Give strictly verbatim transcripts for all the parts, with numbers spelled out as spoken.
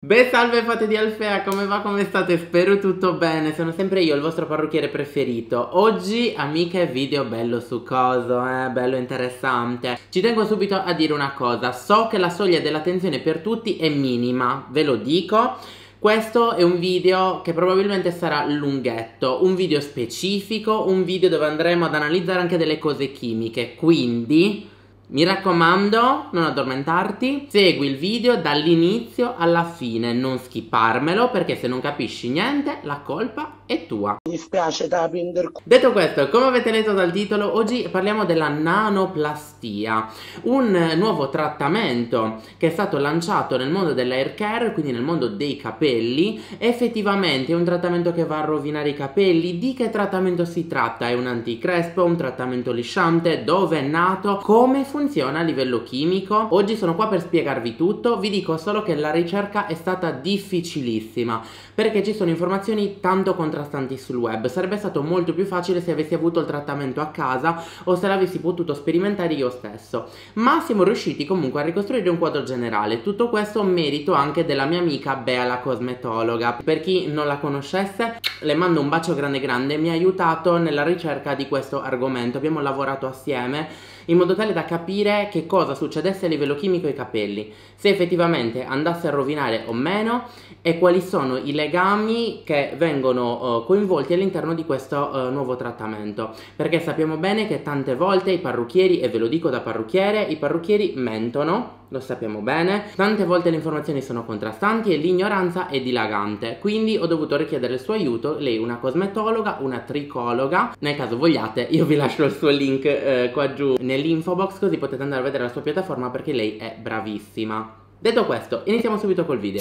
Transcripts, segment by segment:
Beh, salve fate di Alfea, come va, come state? Spero tutto bene, sono sempre io, il vostro parrucchiere preferito. Oggi, amiche, video bello succoso, eh, bello interessante. Ci tengo subito a dire una cosa, so che la soglia dell'attenzione per tutti è minima, ve lo dico. Questo è un video che probabilmente sarà lunghetto, un video specifico, un video dove andremo ad analizzare anche delle cose chimiche, quindi mi raccomando, non addormentarti, segui il video dall'inizio alla fine, non skipparmelo perché se non capisci niente la colpa è tua. Mi spiace da prendere. Detto questo, come avete letto dal titolo, oggi parliamo della nanoplastia, un nuovo trattamento che è stato lanciato nel mondo dell'hair care, quindi nel mondo dei capelli. Effettivamente è un trattamento che va a rovinare i capelli. Di che trattamento si tratta? È un anticrespo, un trattamento lisciante, dove è nato, come funziona a livello chimico? Oggi sono qua per spiegarvi tutto. Vi dico solo che la ricerca è stata difficilissima perché ci sono informazioni tanto contrastanti sul web. Sarebbe stato molto più facile se avessi avuto il trattamento a casa o se l'avessi potuto sperimentare io stesso, ma siamo riusciti comunque a ricostruire un quadro generale. Tutto questo merito anche della mia amica Bea, la cosmetologa. Per chi non la conoscesse, le mando un bacio grande grande, mi ha aiutato nella ricerca di questo argomento. Abbiamo lavorato assieme in modo tale da capire che cosa succedesse a livello chimico ai capelli, se effettivamente andasse a rovinare o meno e quali sono i legami che vengono uh, coinvolti all'interno di questo uh, nuovo trattamento, perché sappiamo bene che tante volte i parrucchieri, e ve lo dico da parrucchiere, i parrucchieri mentono, lo sappiamo bene, tante volte le informazioni sono contrastanti e l'ignoranza è dilagante, quindi ho dovuto richiedere il suo aiuto. Lei è una cosmetologa, una tricologa, nel caso vogliate io vi lascio il suo link eh, qua giù nell'info box, così potete andare a vedere la sua piattaforma perché lei è bravissima. Detto questo, iniziamo subito col video.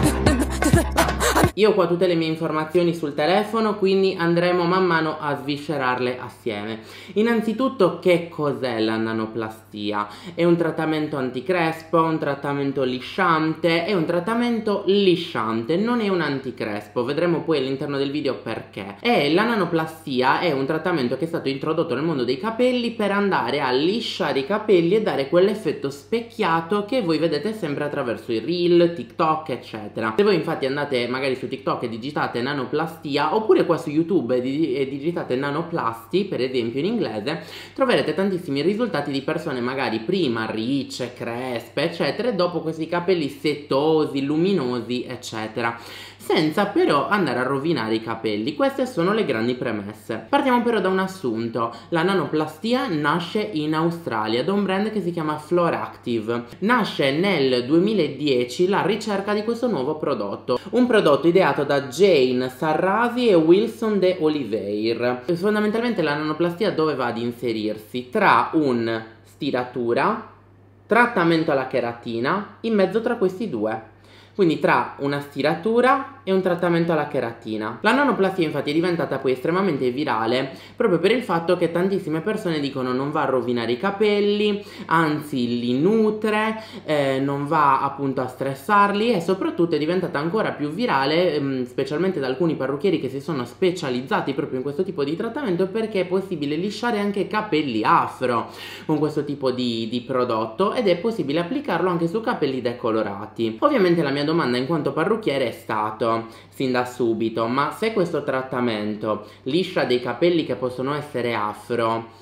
Io ho qua tutte le mie informazioni sul telefono, quindi andremo man mano a sviscerarle assieme. Innanzitutto, che cos'è la nanoplastia? È un trattamento anticrespo, un trattamento lisciante, è un trattamento lisciante, non è un anticrespo, vedremo poi all'interno del video perché. E la nanoplastia è un trattamento che è stato introdotto nel mondo dei capelli per andare a lisciare i capelli e dare quell'effetto specchiato che voi vedete sempre attraverso i reel, TikTok, eccetera. Se voi infatti andate magari su TikTok e digitate nanoplastia, oppure qua su YouTube e digitate nanoplasti, per esempio in inglese, troverete tantissimi risultati di persone magari prima ricce, crespe, eccetera, e dopo questi capelli setosi, luminosi, eccetera, senza però andare a rovinare i capelli. Queste sono le grandi premesse. Partiamo però da un assunto: la nanoplastia nasce in Australia da un brand che si chiama Floractive. Nasce nel duemiladieci la ricerca di questo nuovo prodotto, un prodotto ideato da Jane Sarrasi e Wilson de Oliveira. Fondamentalmente la nanoplastia dove va ad inserirsi? Tra un stiratura, trattamento alla cheratina, in mezzo tra questi due. Quindi tra una stiratura e un trattamento alla cheratina. La nanoplastia infatti è diventata poi estremamente virale proprio per il fatto che tantissime persone dicono non va a rovinare i capelli, anzi li nutre, eh, non va appunto a stressarli, e soprattutto è diventata ancora più virale ehm, specialmente da alcuni parrucchieri che si sono specializzati proprio in questo tipo di trattamento, perché è possibile lisciare anche capelli afro con questo tipo di, di prodotto, ed è possibile applicarlo anche su capelli decolorati. Ovviamente la mia domanda in quanto parrucchiere è stato sin da subito: ma se questo trattamento liscia dei capelli che possono essere afro,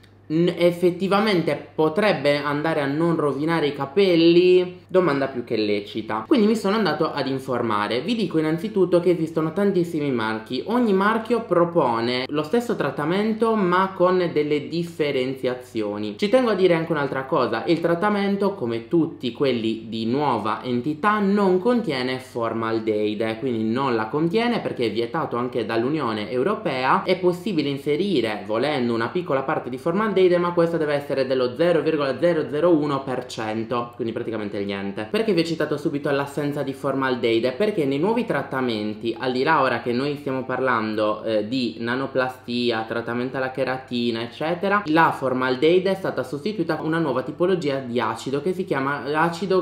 effettivamente potrebbe andare a non rovinare i capelli? Domanda più che lecita. Quindi mi sono andato ad informare. Vi dico innanzitutto che esistono tantissimi marchi, ogni marchio propone lo stesso trattamento ma con delle differenziazioni. Ci tengo a dire anche un'altra cosa: il trattamento, come tutti quelli di nuova entità, non contiene formaldeide, quindi non la contiene perché è vietato anche dall'Unione Europea. È possibile inserire, volendo, una piccola parte di formaldeide, ma questa deve essere dello zero virgola zero zero uno per cento, quindi praticamente niente. Perché vi ho citato subito l'assenza di formaldeide? Perché nei nuovi trattamenti, al di là ora che noi stiamo parlando eh, di nanoplastia, trattamento alla cheratina, eccetera, la formaldeide è stata sostituita con una nuova tipologia di acido che si chiama acido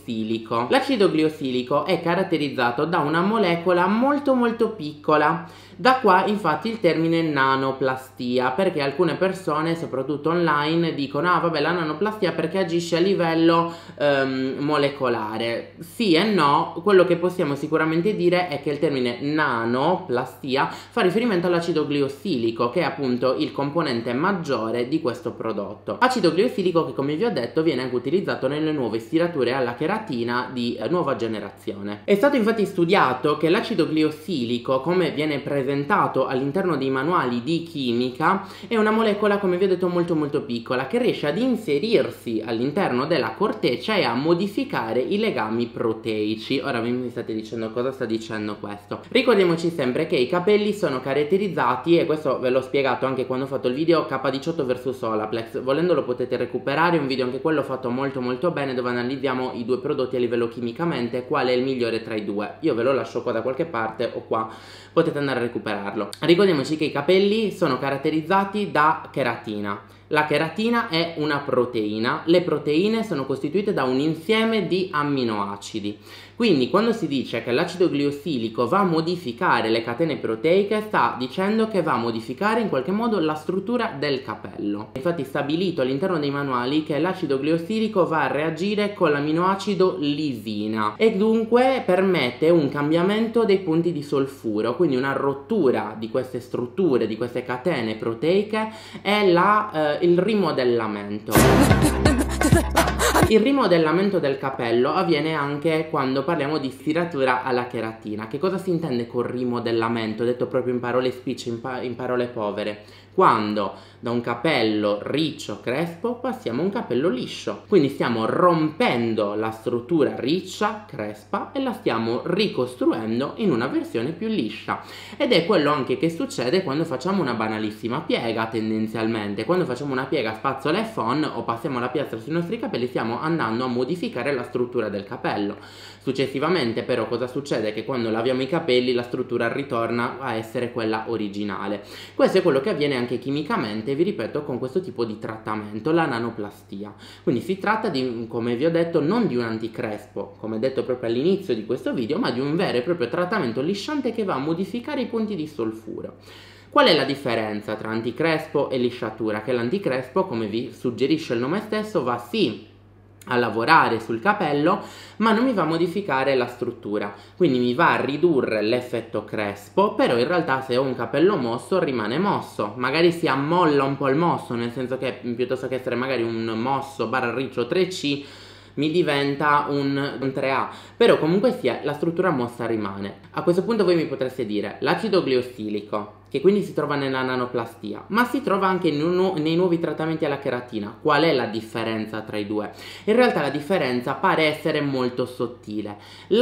gliosilico. L'acido gliosilico è caratterizzato da una molecola molto molto piccola Da qua infatti il termine nanoplastia, perché alcune persone, soprattutto online, dicono ah vabbè, la nanoplastia perché agisce a livello ehm, molecolare. Sì e no, quello che possiamo sicuramente dire è che il termine nanoplastia fa riferimento all'acido gliosilico, che è appunto il componente maggiore di questo prodotto. Acido gliosilico che, come vi ho detto, viene anche utilizzato nelle nuove stirature alla cheratina di eh, nuova generazione. È stato infatti studiato che l'acido gliosilico, come viene presentato all'interno dei manuali di chimica, è una molecola, come vi ho detto, molto molto piccola, che riesce ad inserirsi all'interno della corteccia e a modificare i legami proteici. Ora mi state dicendo cosa sta dicendo questo. Ricordiamoci sempre che i capelli sono caratterizzati, e questo ve l'ho spiegato anche quando ho fatto il video K diciotto versus Olaplex, volendo lo potete recuperare, un video anche quello fatto molto molto bene, dove analizziamo i due prodotti a livello chimicamente, qual è il migliore tra i due. Io ve lo lascio qua da qualche parte o qua, potete andare a recuperarlo. Ricordiamoci che i capelli sono caratterizzati da cheratina. La cheratina è una proteina, le proteine sono costituite da un insieme di amminoacidi. Quindi quando si dice che l'acido gliosilico va a modificare le catene proteiche, sta dicendo che va a modificare in qualche modo la struttura del capello. Infatti stabilito all'interno dei manuali che l'acido gliosilico va a reagire con l'aminoacido lisina e dunque permette un cambiamento dei punti di solfuro, quindi una rottura di queste strutture, di queste catene proteiche, e la, eh, il rimodellamento. Il rimodellamento del capello avviene anche quando parliamo di stiratura alla cheratina. Che cosa si intende con rimodellamento? Detto proprio in parole spicce, in, pa in parole povere. Quando da un capello riccio, crespo, passiamo a un capello liscio. Quindi stiamo rompendo la struttura riccia, crespa, e la stiamo ricostruendo in una versione più liscia. Ed è quello anche che succede quando facciamo una banalissima piega, tendenzialmente. Quando facciamo una piega spazzola e phon o passiamo la piastra sui nostri capelli, stiamo andando a modificare la struttura del capello. Successivamente però cosa succede? Che quando laviamo i capelli la struttura ritorna a essere quella originale. Questo è quello che avviene anche chimicamente, vi ripeto, con questo tipo di trattamento, la nanoplastia. Quindi si tratta di, come vi ho detto, non di un anticrespo, come detto proprio all'inizio di questo video, ma di un vero e proprio trattamento lisciante che va a modificare i punti di solfuro. Qual è la differenza tra anticrespo e lisciatura? Che l'anticrespo, come vi suggerisce il nome stesso, va sì a lavorare sul capello, ma non mi va a modificare la struttura, quindi mi va a ridurre l'effetto crespo, però in realtà se ho un capello mosso rimane mosso, magari si ammolla un po' il mosso, nel senso che piuttosto che essere magari un mosso barra riccio tre C mi diventa un, un tre A, però comunque sia la struttura mossa rimane. A questo punto voi mi potreste dire l'acido gliosilico, che quindi si trova nella nanoplastia, ma si trova anche nu nei nuovi trattamenti alla cheratina. Qual è la differenza tra i due? In realtà la differenza pare essere molto sottile.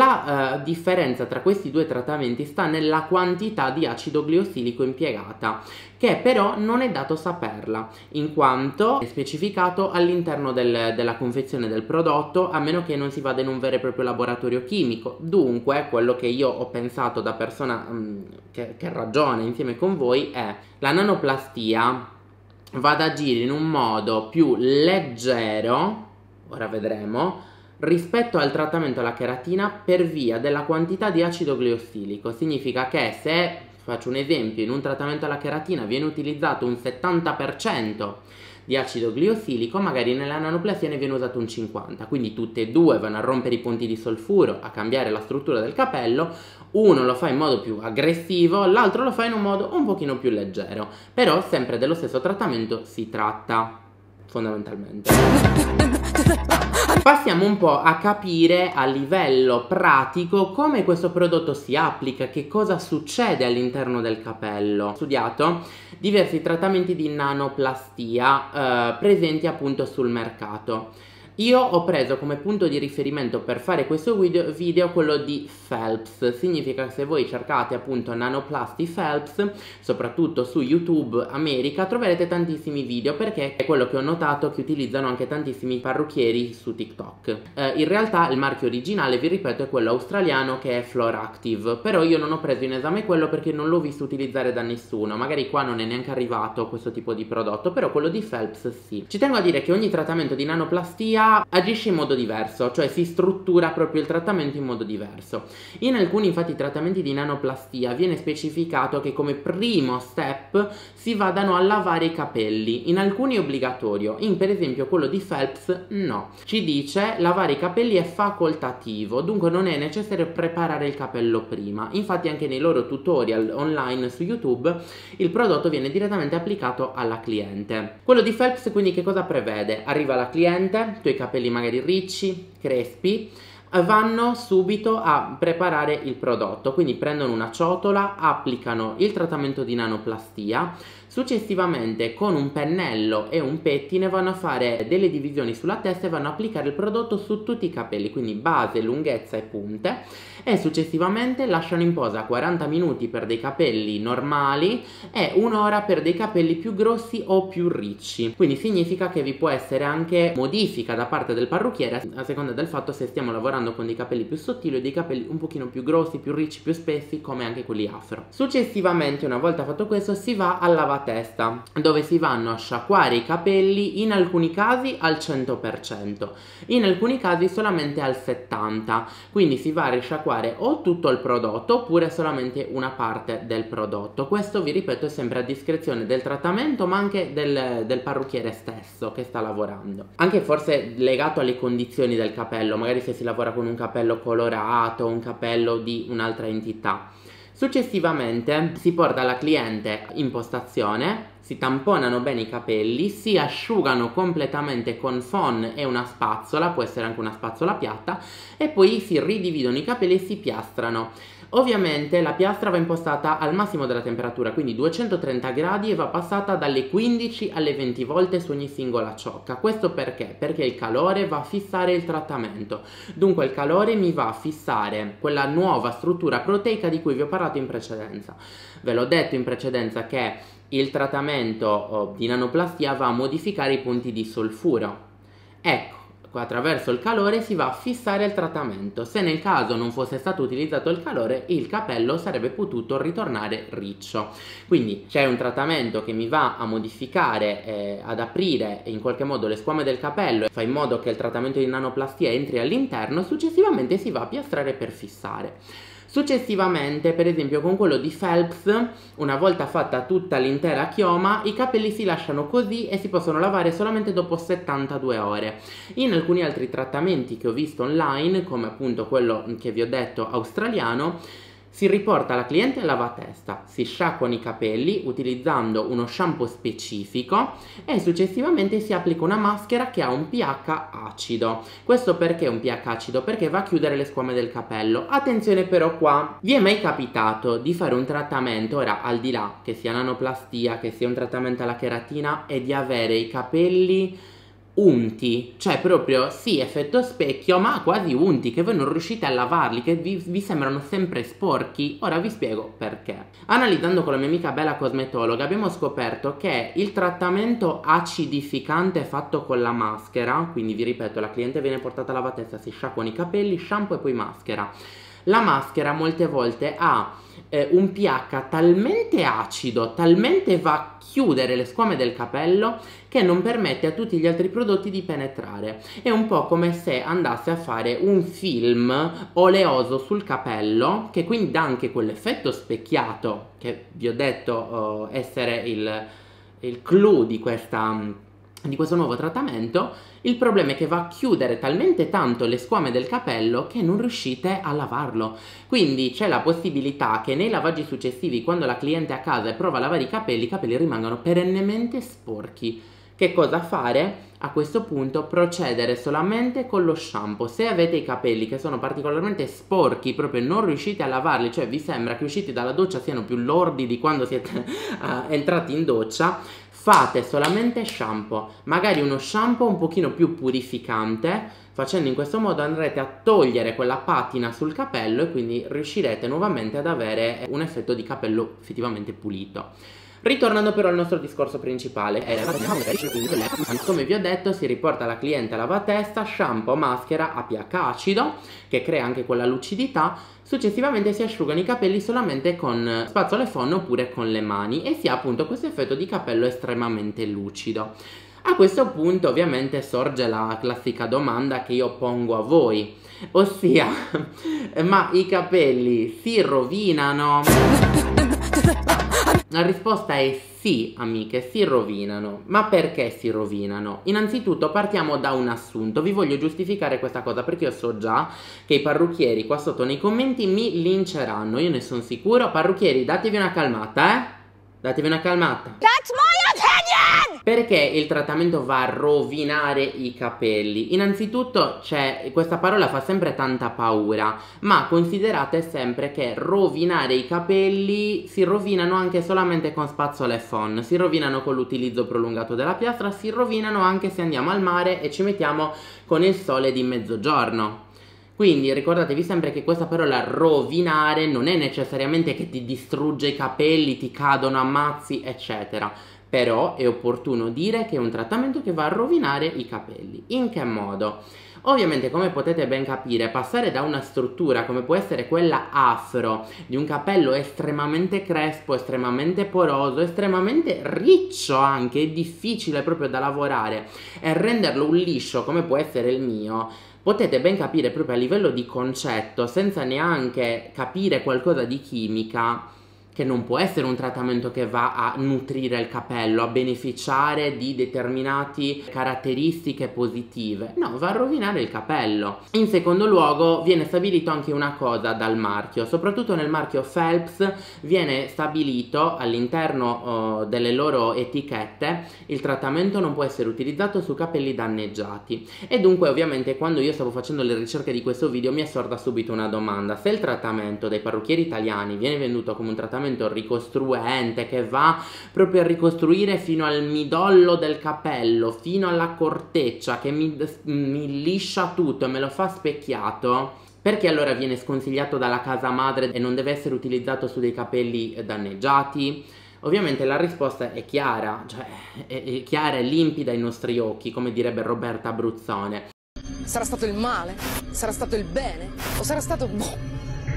La uh, differenza tra questi due trattamenti sta nella quantità di acido gliosilico impiegata, che però non è dato saperla, in quanto è specificato all'interno del, della confezione del prodotto, a meno che non si vada in un vero e proprio laboratorio chimico. Dunque, quello che io ho pensato da persona um, che, che ragiona insieme con voi è: la nanoplastia va ad agire in un modo più leggero, ora vedremo, rispetto al trattamento alla cheratina per via della quantità di acido gliosilico. Significa che se, faccio un esempio, in un trattamento alla cheratina viene utilizzato un settanta per cento di acido gliosilico, magari nella nanoplastia ne viene usato un cinquanta, quindi tutte e due vanno a rompere i punti di solfuro, a cambiare la struttura del capello. Uno lo fa in modo più aggressivo, l'altro lo fa in un modo un pochino più leggero, però sempre dello stesso trattamento si tratta, fondamentalmente. Passiamo un po' a capire a livello pratico come questo prodotto si applica, che cosa succede all'interno del capello. Ho studiato diversi trattamenti di nanoplastia eh, presenti appunto sul mercato. Io ho preso come punto di riferimento per fare questo video, video quello di Phelps. Significa che se voi cercate appunto nanoplasti Phelps, soprattutto su YouTube America, troverete tantissimi video, perché è quello che ho notato che utilizzano anche tantissimi parrucchieri su TikTok. Eh, in realtà il marchio originale, vi ripeto, è quello australiano, che è Floractive, però io non ho preso in esame quello perché non l'ho visto utilizzare da nessuno. Magari qua non è neanche arrivato questo tipo di prodotto, però quello di Phelps sì. Ci tengo a dire che ogni trattamento di nanoplastia plastia agisce in modo diverso, cioè si struttura proprio il trattamento in modo diverso. In alcuni infatti trattamenti di nanoplastia viene specificato che come primo step si vadano a lavare i capelli, in alcuni è obbligatorio, in per esempio quello di Phelps no, ci dice lavare i capelli è facoltativo, dunque non è necessario preparare il capello prima. Infatti anche nei loro tutorial online su YouTube il prodotto viene direttamente applicato alla cliente. Quello di Phelps quindi che cosa prevede? Arriva la cliente, tu hai i capelli magari ricci, crespi, vanno subito a preparare il prodotto, quindi prendono una ciotola, applicano il trattamento di nanoplastia, successivamente con un pennello e un pettine vanno a fare delle divisioni sulla testa e vanno a applicare il prodotto su tutti i capelli, quindi base, lunghezza e punte, e successivamente lasciano in posa quaranta minuti per dei capelli normali e un'ora per dei capelli più grossi o più ricci. Quindi significa che vi può essere anche modifica da parte del parrucchiere a seconda del fatto se stiamo lavorando con dei capelli più sottili o dei capelli un pochino più grossi, più ricci, più spessi, come anche quelli afro. Successivamente, una volta fatto questo, si va al lavatesta, dove si vanno a sciacquare i capelli, in alcuni casi al cento per cento, in alcuni casi solamente al settanta per cento, quindi si va a risciacquare o tutto il prodotto oppure solamente una parte del prodotto. Questo, vi ripeto, è sempre a discrezione del trattamento ma anche del, del parrucchiere stesso che sta lavorando, anche forse legato alle condizioni del capello, magari se si lavora con un capello colorato, un capello di un'altra entità. Successivamente si porta la cliente in postazione, si tamponano bene i capelli, si asciugano completamente con phon e una spazzola, può essere anche una spazzola piatta, e poi si ridividono i capelli e si piastrano. Ovviamente la piastra va impostata al massimo della temperatura, quindi duecentotrenta gradi, e va passata dalle quindici alle venti volte su ogni singola ciocca. Questo perché? Perché il calore va a fissare il trattamento, dunque il calore mi va a fissare quella nuova struttura proteica di cui vi ho parlato in precedenza. Ve l'ho detto in precedenza che il trattamento oh, di nanoplastia va a modificare i punti di solfuro. Ecco, attraverso il calore si va a fissare il trattamento. Se nel caso non fosse stato utilizzato il calore, il capello sarebbe potuto ritornare riccio. Quindi c'è un trattamento che mi va a modificare, eh, ad aprire in qualche modo le squame del capello, fa in modo che il trattamento di nanoplastia entri all'interno, successivamente si va a piastrare per fissare. Successivamente, per esempio con quello di Phelps, una volta fatta tutta l'intera chioma, i capelli si lasciano così e si possono lavare solamente dopo settantadue ore. In alcuni altri trattamenti che ho visto online, come appunto quello che vi ho detto australiano, si riporta la cliente al lavatesta, si sciacquano i capelli utilizzando uno shampoo specifico e successivamente si applica una maschera che ha un pH acido. Questo perché un pH acido? Perché va a chiudere le squame del capello. Attenzione però qua, vi è mai capitato di fare un trattamento, ora al di là che sia nanoplastia, che sia un trattamento alla cheratina, e di avere i capelli unti, cioè proprio sì, effetto specchio, ma quasi unti, che voi non riuscite a lavarli, che vi, vi sembrano sempre sporchi? Ora vi spiego perché. Analizzando con la mia amica Bella cosmetologa abbiamo scoperto che il trattamento acidificante fatto con la maschera, quindi vi ripeto, la cliente viene portata a lavatesta, si sciacquano i capelli, shampoo e poi maschera. La maschera molte volte ha eh, un pH talmente acido, talmente va a chiudere le squame del capello, che non permette a tutti gli altri prodotti di penetrare. È un po' come se andasse a fare un film oleoso sul capello, che quindi dà anche quell'effetto specchiato che vi ho detto uh, essere il, il clou di questa... di questo nuovo trattamento. Il problema è che va a chiudere talmente tanto le squame del capello che non riuscite a lavarlo, quindi c'è la possibilità che nei lavaggi successivi, quando la cliente è a casa e prova a lavare i capelli, i capelli rimangano perennemente sporchi. Che cosa fare? A questo punto procedere solamente con lo shampoo. Se avete i capelli che sono particolarmente sporchi, proprio non riuscite a lavarli, cioè vi sembra che usciti dalla doccia siano più lordi di quando siete uh, entrati in doccia, fate solamente shampoo, magari uno shampoo un pochino più purificante. Facendo in questo modo andrete a togliere quella patina sul capello e quindi riuscirete nuovamente ad avere un effetto di capello effettivamente pulito. Ritornando però al nostro discorso principale, come vi ho detto, si riporta la cliente a lavatesta, shampoo, maschera a pH acido, che crea anche quella lucidità. Successivamente si asciugano i capelli solamente con spazzola e phon oppure con le mani e si ha appunto questo effetto di capello estremamente lucido. A questo punto ovviamente sorge la classica domanda che io pongo a voi, ossia, ma i capelli si rovinano? La risposta è sì, amiche, si rovinano. Ma perché si rovinano? Innanzitutto partiamo da un assunto. Vi voglio giustificare questa cosa perché io so già che i parrucchieri qua sotto nei commenti mi linceranno. Io ne sono sicuro. Parrucchieri, datevi una calmata, eh? Datevi una calmata. That's my opinion! Perché il trattamento va a rovinare i capelli? Innanzitutto c'è, questa parola fa sempre tanta paura, ma considerate sempre che rovinare i capelli si rovinano anche solamente con spazzola e phon, si rovinano con l'utilizzo prolungato della piastra, si rovinano anche se andiamo al mare e ci mettiamo con il sole di mezzogiorno. Quindi ricordatevi sempre che questa parola rovinare non è necessariamente che ti distrugge i capelli, ti cadono a mazzi, eccetera. Però è opportuno dire che è un trattamento che va a rovinare i capelli. In che modo? Ovviamente, come potete ben capire, passare da una struttura come può essere quella afro, di un capello estremamente crespo, estremamente poroso, estremamente riccio anche, è difficile proprio da lavorare, e renderlo un liscio come può essere il mio, potete ben capire proprio a livello di concetto, senza neanche capire qualcosa di chimica, che non può essere un trattamento che va a nutrire il capello, a beneficiare di determinate caratteristiche positive. No, va a rovinare il capello. In secondo luogo viene stabilito anche una cosa dal marchio, soprattutto nel marchio Phelps viene stabilito all'interno uh, delle loro etichette il trattamento non può essere utilizzato su capelli danneggiati. E dunque ovviamente quando io stavo facendo le ricerche di questo video mi è sorta subito una domanda: se il trattamento dai parrucchieri italiani viene venduto come un trattamento ricostruente che va proprio a ricostruire fino al midollo del capello, fino alla corteccia, che mi, mi liscia tutto e me lo fa specchiato, perché allora viene sconsigliato dalla casa madre e non deve essere utilizzato su dei capelli danneggiati? Ovviamente la risposta è chiara, cioè è, è chiara e limpida ai nostri occhi, come direbbe Roberta Abruzzone. Sarà stato il male? Sarà stato il bene? O sarà stato... boh.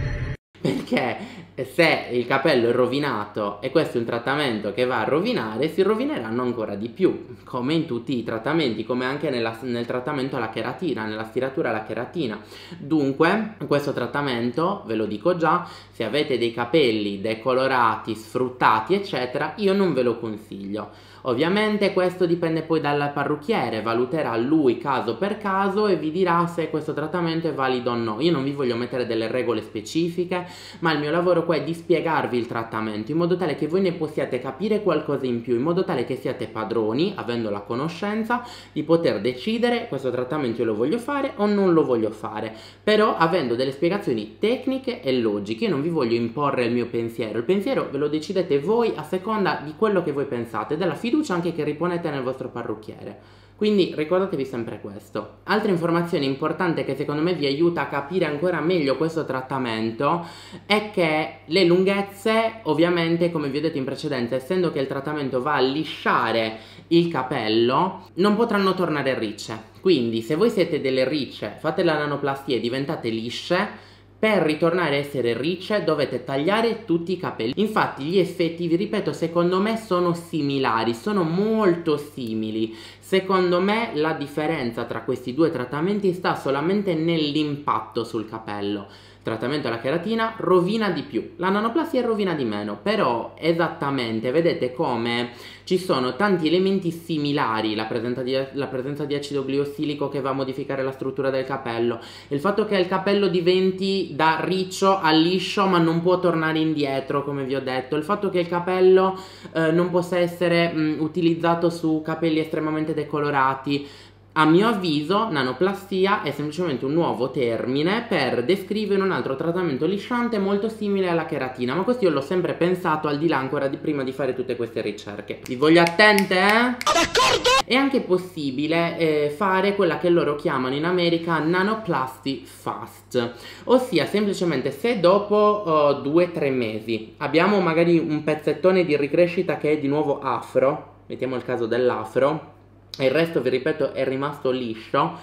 Perché se il capello è rovinato e questo è un trattamento che va a rovinare, si rovineranno ancora di più, come in tutti i trattamenti, come anche nella, nel trattamento alla cheratina, nella stiratura alla cheratina. Dunque, questo trattamento, ve lo dico già, se avete dei capelli decolorati, sfruttati, eccetera, io non ve lo consiglio. Ovviamente questo dipende poi dal parrucchiere, valuterà lui caso per caso e vi dirà se questo trattamento è valido o no. Io non vi voglio mettere delle regole specifiche, ma il mio lavoro qua è di spiegarvi il trattamento in modo tale che voi ne possiate capire qualcosa in più, in modo tale che siate padroni, avendo la conoscenza, di poter decidere questo trattamento io lo voglio fare o non lo voglio fare, però avendo delle spiegazioni tecniche e logiche. Io non vi voglio imporre il mio pensiero, il pensiero ve lo decidete voi a seconda di quello che voi pensate, della fiducia anche che riponete nel vostro parrucchiere. Quindi ricordatevi sempre questo. Altra informazione importante che secondo me vi aiuta a capire ancora meglio questo trattamento è che le lunghezze, ovviamente come vi ho detto in precedenza, essendo che il trattamento va a lisciare il capello, non potranno tornare ricce. Quindi se voi siete delle ricce, fate la nanoplastia e diventate lisce, per ritornare a essere ricce dovete tagliare tutti i capelli. Infatti gli effetti, vi ripeto, secondo me sono similari, sono molto simili. Secondo me la differenza tra questi due trattamenti sta solamente nell'impatto sul capello. Il trattamento alla cheratina rovina di più, la nanoplastia rovina di meno, però esattamente vedete come ci sono tanti elementi similari, la presenza di, la presenza di acido gliosilico che va a modificare la struttura del capello, il fatto che il capello diventi da riccio a liscio ma non può tornare indietro come vi ho detto, il fatto che il capello eh, non possa essere mh, utilizzato su capelli estremamente decolorati. A mio avviso, nanoplastia è semplicemente un nuovo termine per descrivere un altro trattamento lisciante molto simile alla cheratina, ma questo io l'ho sempre pensato al di là ancora di prima di fare tutte queste ricerche. Vi voglio attente, eh? D'accordo! È anche possibile eh, fare quella che loro chiamano in America nanoplasty fast, ossia semplicemente se dopo due tre mesi abbiamo magari un pezzettone di ricrescita che è di nuovo afro, mettiamo il caso dell'afro, e il resto vi ripeto è rimasto liscio,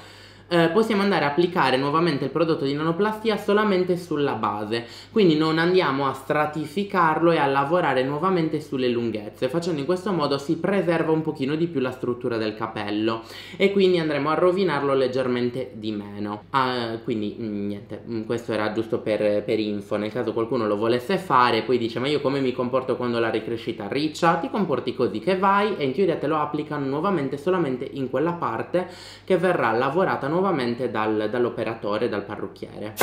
eh, possiamo andare a applicare nuovamente il prodotto di nanoplastia solamente sulla base, quindi non andiamo a stratificarlo e a lavorare nuovamente sulle lunghezze. Facendo in questo modo si preserva un pochino di più la struttura del capello e quindi andremo a rovinarlo leggermente di meno. Ah, quindi niente, questo era giusto per, per info, nel caso qualcuno lo volesse fare. Poi dice: ma io come mi comporto quando la ricrescita riccia? Ti comporti così, che vai e in teoria te lo applicano nuovamente solamente in quella parte che verrà lavorata nuovamente dal, dall'operatore, dal parrucchiere.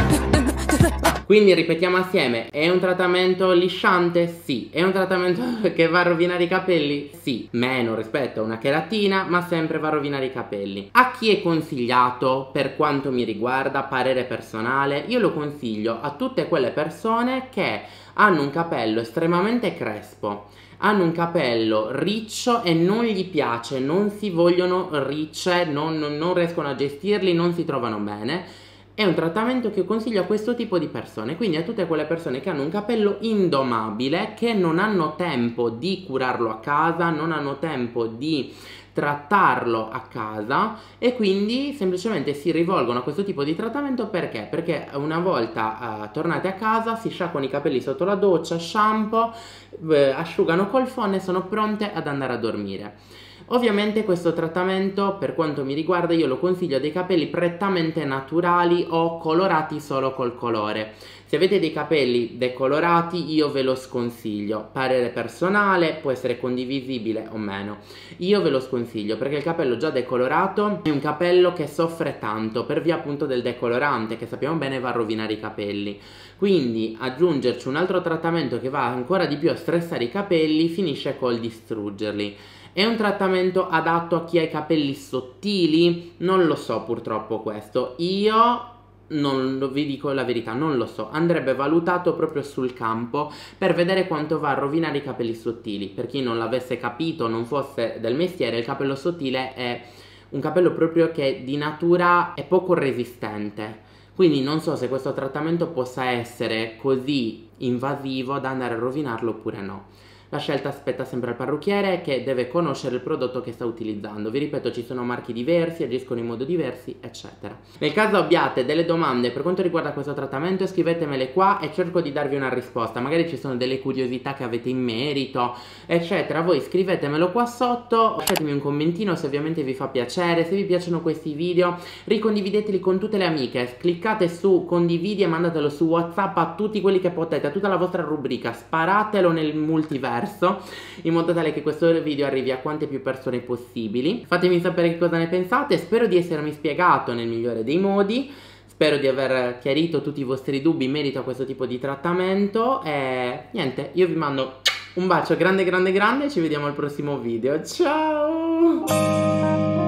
Quindi ripetiamo assieme: è un trattamento lisciante? Sì. È un trattamento che va a rovinare i capelli? Sì. Meno rispetto a una cheratina, ma sempre va a rovinare i capelli. A chi è consigliato per quanto mi riguarda, parere personale? Io lo consiglio a tutte quelle persone che hanno un capello estremamente crespo, hanno un capello riccio e non gli piace, non si vogliono ricce, non, non riescono a gestirli, non si trovano bene. È un trattamento che consiglio a questo tipo di persone, quindi a tutte quelle persone che hanno un capello indomabile, che non hanno tempo di curarlo a casa, non hanno tempo di trattarlo a casa e quindi semplicemente si rivolgono a questo tipo di trattamento. Perché? Perché una volta uh, tornate a casa si sciacquano i capelli sotto la doccia, shampoo, eh, asciugano col phon e sono pronte ad andare a dormire. Ovviamente questo trattamento, per quanto mi riguarda, io lo consiglio a dei capelli prettamente naturali o colorati solo col colore. Se avete dei capelli decolorati io ve lo sconsiglio, parere personale, può essere condivisibile o meno. Io ve lo sconsiglio perché il capello già decolorato è un capello che soffre tanto per via appunto del decolorante, che sappiamo bene va a rovinare i capelli. Quindi aggiungerci un altro trattamento che va ancora di più a stressare i capelli finisce col distruggerli. È un trattamento adatto a chi ha i capelli sottili? Non lo so purtroppo questo. Io non vi dico la verità, non lo so. Andrebbe valutato proprio sul campo per vedere quanto va a rovinare i capelli sottili. Per chi non l'avesse capito, non fosse del mestiere, il capello sottile è un capello proprio che di natura è poco resistente. Quindi non so se questo trattamento possa essere così invasivo da andare a rovinarlo oppure no. La scelta spetta sempre al parrucchiere, che deve conoscere il prodotto che sta utilizzando. Vi ripeto, ci sono marchi diversi, agiscono in modo diversi, eccetera. Nel caso abbiate delle domande per quanto riguarda questo trattamento, scrivetemele qua e cerco di darvi una risposta. Magari ci sono delle curiosità che avete in merito, eccetera. Voi scrivetemelo qua sotto, lasciatemi un commentino se ovviamente vi fa piacere. Se vi piacciono questi video, ricondivideteli con tutte le amiche. Cliccate su condividi e mandatelo su WhatsApp a tutti quelli che potete, a tutta la vostra rubrica. Sparatelo nel multiverso, in modo tale che questo video arrivi a quante più persone possibili. Fatemi sapere che cosa ne pensate. Spero di essermi spiegato nel migliore dei modi. Spero di aver chiarito tutti i vostri dubbi in merito a questo tipo di trattamento. E niente, io vi mando un bacio grande grande grande e ci vediamo al prossimo video. Ciao!